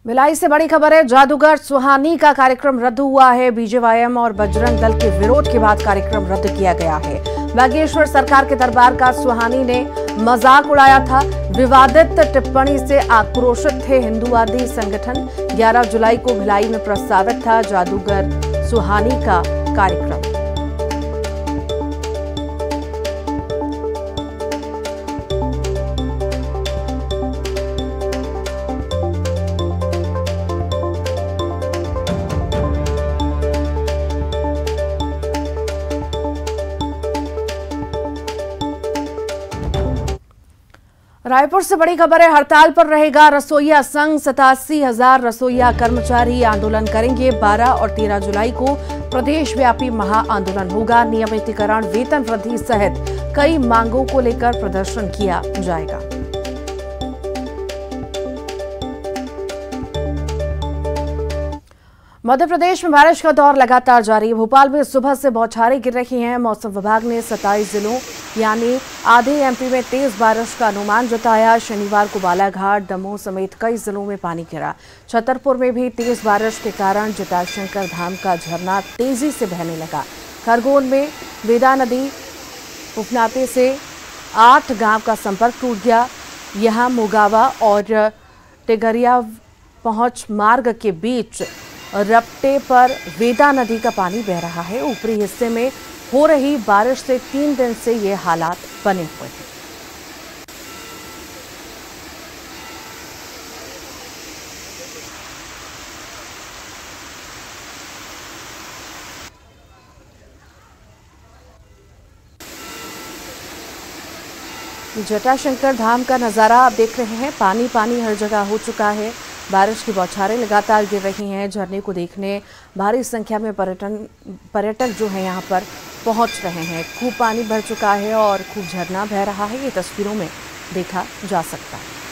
भिलाई से बड़ी खबर है। जादूगर सुहानी का कार्यक्रम रद्द हुआ है। बीजेवाईएम और बजरंग दल के विरोध के बाद कार्यक्रम रद्द किया गया है। बागेश्वर सरकार के दरबार का सुहानी ने मजाक उड़ाया था। विवादित टिप्पणी से आक्रोशित थे हिंदूवादी संगठन। 11 जुलाई को भिलाई में प्रस्तावित था जादूगर सुहानी का कार्यक्रम। रायपुर से बड़ी खबर है। हड़ताल पर रहेगा रसोइया संघ। 87,000 रसोइया कर्मचारी आंदोलन करेंगे। 12 और 13 जुलाई को प्रदेश व्यापी महा आंदोलन होगा। नियमितीकरण, वेतन वृद्धि सहित कई मांगों को लेकर प्रदर्शन किया जाएगा। मध्य प्रदेश में बारिश का दौर लगातार जारी है। भोपाल में सुबह से बौछारें गिर रही हैं। मौसम विभाग ने 27 जिलों यानी आधे एमपी में तेज बारिश का अनुमान जताया। शनिवार को बालाघाट, दमोह समेत कई जिलों में पानी गिरा। छतरपुर में भी तेज बारिश के कारण जटाशंकर धाम का झरना तेजी से बहने लगा। खरगोन में वेदा नदी उफनाते से 8 गांव का संपर्क टूट गया। यहां मुगावा और टेगरिया पहुंच मार्ग के बीच रपटे पर वेदा नदी का पानी बह रहा है। ऊपरी हिस्से में हो रही बारिश से 3 दिन से ये हालात बने हुए हैं। जटाशंकर धाम का नजारा आप देख रहे हैं। पानी पानी हर जगह हो चुका है। बारिश की बौछारें लगातार गिर रही हैं। झरने को देखने भारी संख्या में पर्यटक जो है यहाँ पर पहुँच रहे हैं। खूब पानी भर चुका है और खूब झरना बह रहा है। ये तस्वीरों में देखा जा सकता है।